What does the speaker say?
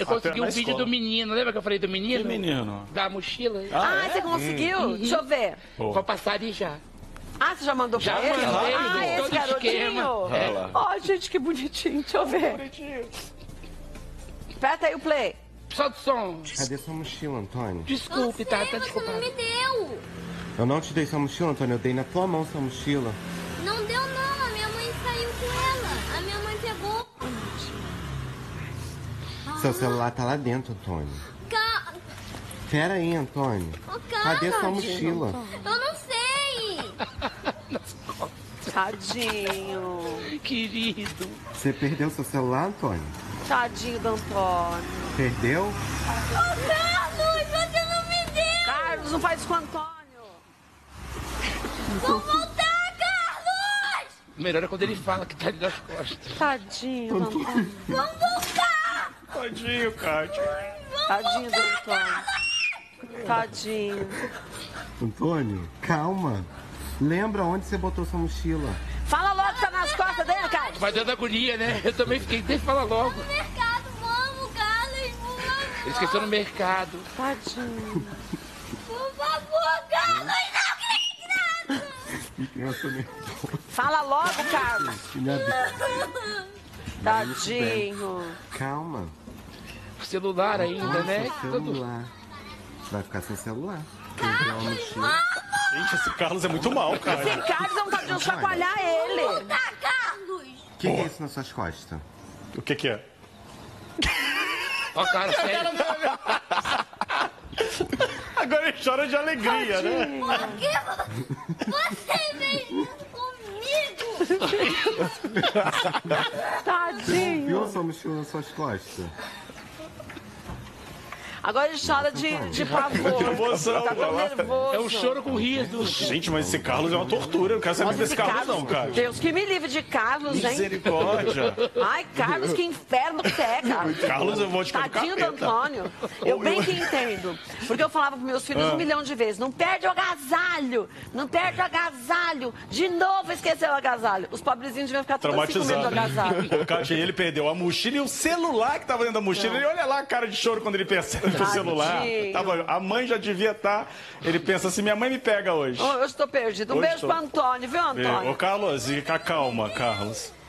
Eu consegui um na vídeo escola. do menino, lembra que eu falei do menino? Que menino? Da mochila. Você conseguiu? Deixa eu ver. Vou passar ali já. Você já mandou Já pra ele? mandei, Esse todo garotinho. esquema. Olha lá. Ó, gente, que bonitinho. Deixa eu ver. Aperta aí o play. Solta o som. Cadê sua mochila, Antônio? Desculpe, tá Você desculpado. não me deu. Eu não te dei sua mochila, Antônio. Eu dei na tua mão sua mochila. Não deu não, a minha mãe saiu com ela. A minha mãe pegou. Seu celular tá lá dentro, Antônio. Pera aí, Antônio. Cadê sua mochila? Eu não sei. Tadinho. Querido. Você perdeu seu celular, Antônio? Tadinho do Antônio. Perdeu? Carlos, você não me deu. Carlos, não faz isso com o Antônio. Vou voltar, Carlos. Melhor é quando ele fala que tá ali nas costas. Tadinho do Antônio. Vamos voltar. Tadinho, Kátia. Tadinho do Antônio. Tadinho. Antônio, calma. Lembra onde você botou sua mochila? Fala logo que tá nas costas dele, Carlos. Vai dando agonia, né? Eu também fiquei, deixa eu falar logo. No mercado, vamos, Carlos, vamos. Ele esqueceu no mercado. Tadinho. Por favor, Carlos, não acredito. Fala logo, Carlos. Filha Tadinho. Calma. O celular ainda, né? Seu Todo... celular. Vai ficar sem celular. Perdeu a mochila. Gente, esse Carlos é muito mal, cara. Esse Carlos não tá de chacoalhar ele. Tá, Carlos. O que é isso nas suas costas? O que é? Ó, cara, sério. Agora ele chora de alegria, né? Por que você fez isso comigo? Tadinho. Viu sua mochila nas suas costas? Agora ele chora de pavor. Emoção, Tá tão olha lá. nervoso. É um choro com riso. Gente, mas esse Carlos é uma tortura. Eu não quero saber Nossa, desse esse Carlos, não, cara. Deus que me livre de Carlos, hein? Misericórdia. Ai, Carlos, que inferno que você é, Carlos. Carlos, eu vou te ficar do Tadinho do capeta. Antônio. Eu bem que entendo. Porque eu falava pros meus filhos 1 milhão de vezes: não perde o agasalho. Não perde o agasalho. De novo esqueceu o agasalho. Os pobrezinhos deviam ficar todos assim com medo do agasalho. O Kátia, ele perdeu a mochila e o celular que tava dentro da mochila. Ele olha lá a cara de choro quando ele percebe o celular. Tava, a mãe já devia estar. Ele pensa assim: minha mãe me pega hoje. Oh, eu estou perdido. Um Hoje beijo tô. pro Antônio, viu, Antônio? Ô, Carlos, calma, Carlos.